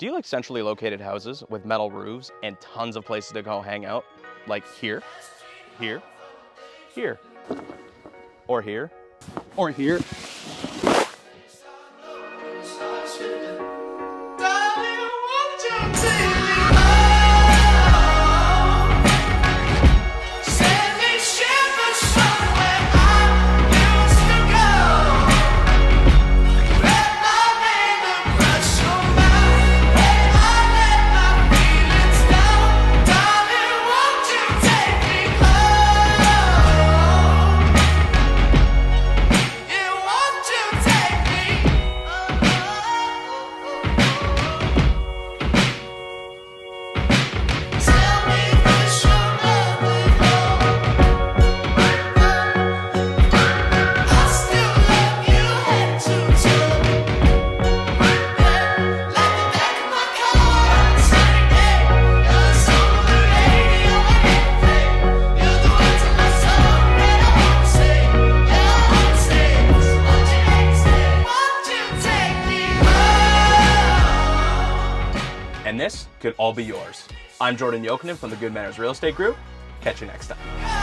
Do you like centrally located houses with metal roofs and tons of places to go hang out? Like here, here, here, or here, or here? And this could all be yours. I'm Jordan Jokinen from the Good Manners Real Estate Group. Catch you next time.